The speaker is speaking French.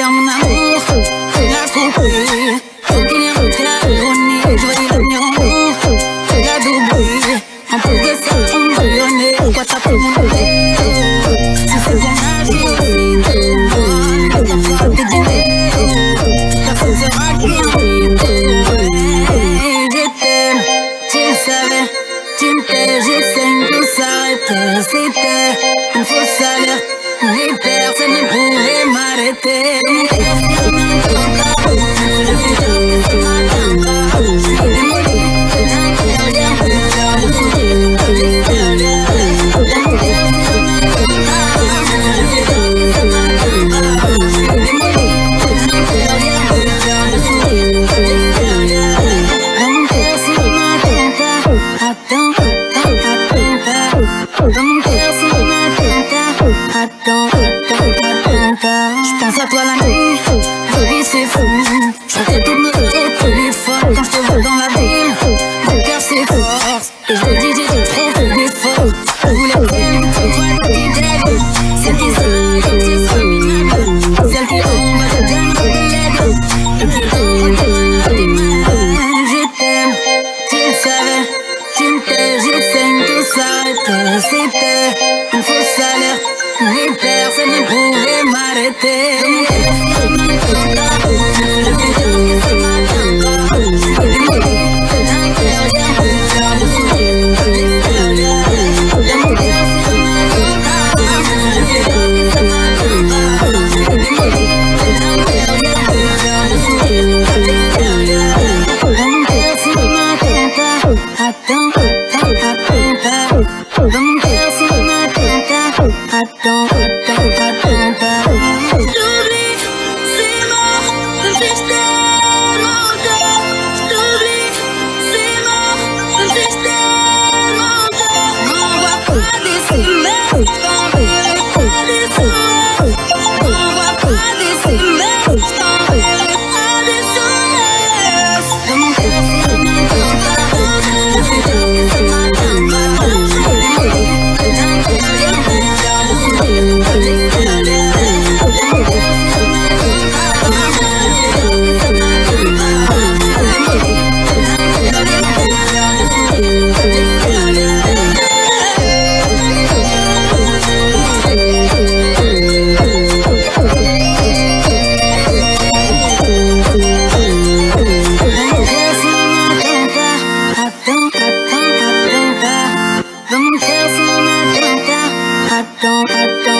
faire mon amour, fais la tromper. Faut qu'il y ait un cas ironie, je vais l'avenir en haut, fais la doubler. En plus de ça, on me bouillonnait, pourquoi t'as pris mon bébé? Si c'est ton âge, j'ai aussi tout, t'as pas de dîner, ta faute sera qui en je t'aime, tu le savais, tu me plais, j'essaie de s'arrêter. C'était une fausse alerte, mais personne ne pouvait m'arrêter. Je suis tard, c'est ma tante, je suis démolie, l'intérieur, le sourire à l'extérieur. Je suis tard, c'est ma tante, je suis démolie, l'intérieur, le sourire à l'extérieur. Mon cœur sur ma tante, attends, dans mon cœur sur ma tante, attends. Je pense à toi la nuit, la vie c'est fou. Je fais toutes mes têtes plus fort quand je te vois dans la ville. Mon cœur s'efforce et je me dis j'ai trop fait d'efforts. Je voulais qu'elle soit la petite aide, celle qui sait que c'est soit minable, celle qui tombe à te donner de l'aide et qui tombe à tes mains. Je t'aime, tu le savais, tu me plais, j'essaie de s'arrêter. C'était une fausse alerte, mais personne ne pouvait m'arrêter. Je suis tard, c'est ma tante, je suis démolie, l'intérieur, le sourire à l'extérieur. Mon cœur c'est ma tante, je suis tard, c'est ma tante, je suis démolie, l'intérieur, le sourire à l'extérieur. Mon cœur c'est ma tante, attends. Dans mon cœur c'est ma tante, attends. J'oublie, c'est mort, je me fiche tellement tard. J'oublie, c'est mort, je me fiche tellement tard. M'envoie pas des SMS, t'enverrai pas des SMS. M'envoie pas des SMS, t'enverrai pas des SMS. Dans mon cœur c'est ma tante, je suis tard, c'est ma tante. Don't